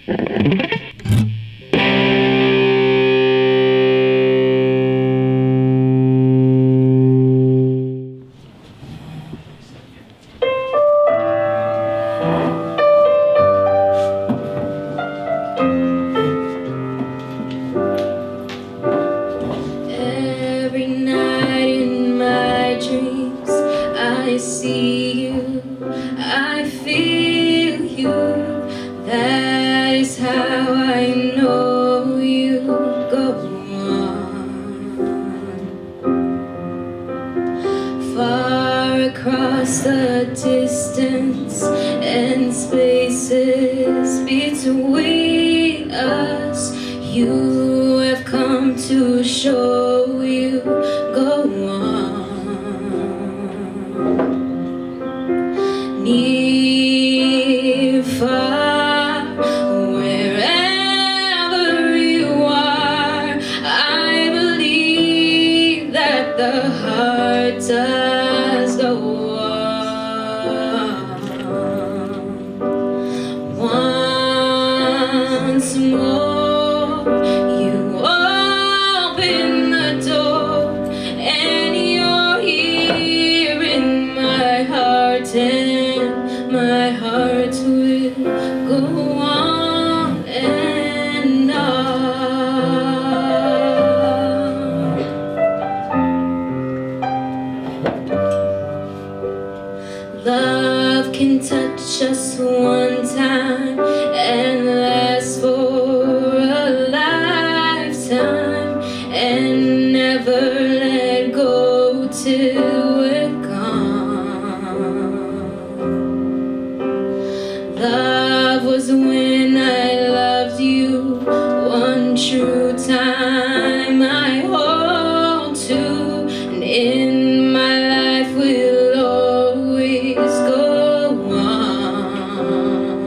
Every night in my dreams I see you, I feel you. That is how I know you. Go on. Far across the distance and spaces between us, you have come to show you. Go on. Near, far, wherever you are, I believe that the heart does go on. Once more, you open the door, and you're here in my heart, and my heart will go on and on. Love can touch us one time and last for a lifetime, and never let go till we're gone. Love was when I loved you one true time. I hold to, and in my life will always go on.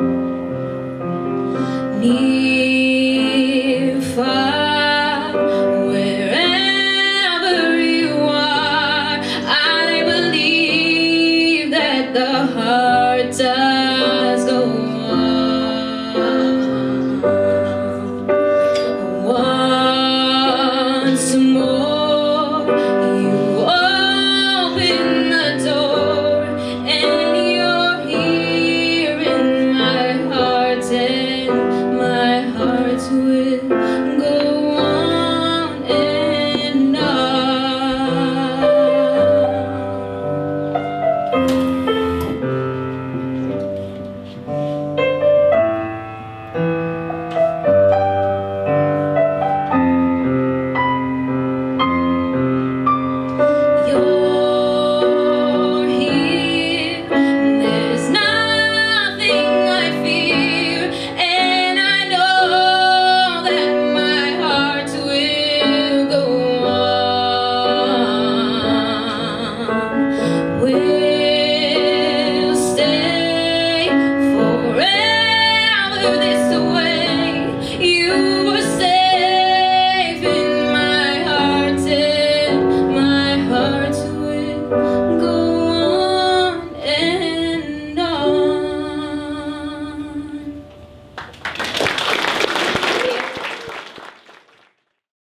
Near, far, wherever you are, I believe that the heart does go on. Once more, you open the door, and you're here in my heart, and my heart will